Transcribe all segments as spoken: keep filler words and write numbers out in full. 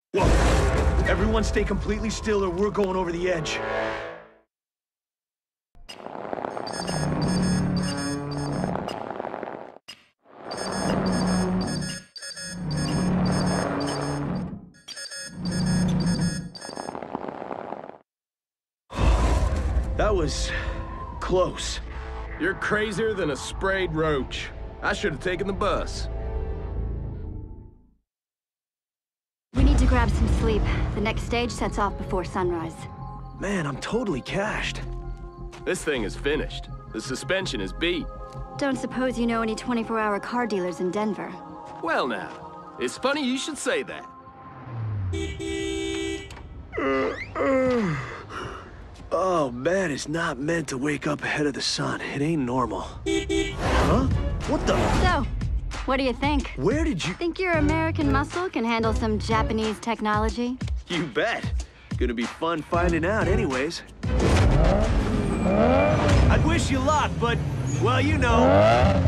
Whoa! Everyone stay completely still or we're going over the edge. That was close. You're crazier than a sprayed roach. I should have taken the bus. We need to grab some sleep. The next stage sets off before sunrise. Man, I'm totally cashed. This thing is finished. The suspension is beat. Don't suppose you know any twenty-four hour car dealers in Denver? Well now, it's funny you should say that. Oh, man is not meant to wake up ahead of the sun. It ain't normal. Huh? What the? So, what do you think? Where did you... Think your American muscle can handle some Japanese technology? You bet. Gonna be fun finding out anyways. I'd wish you luck, but, well, you know.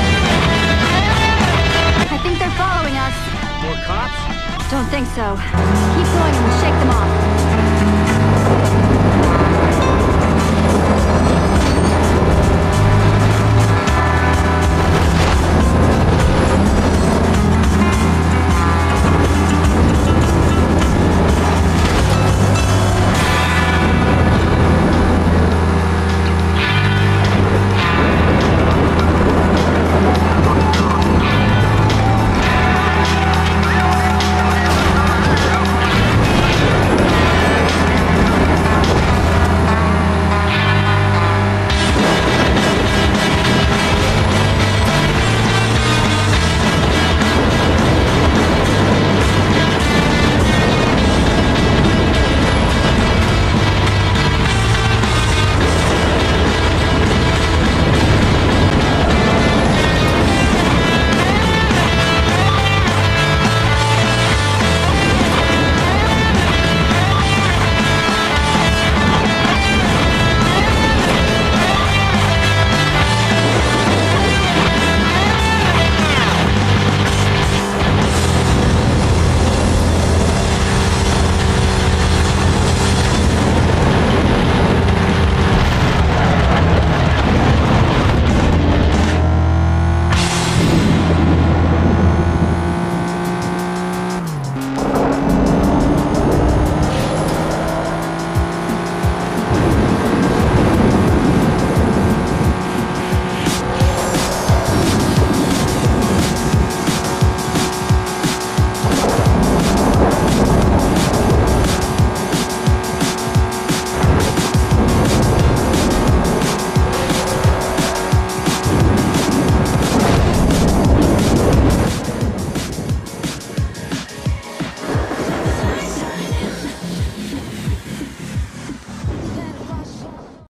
Don't think so.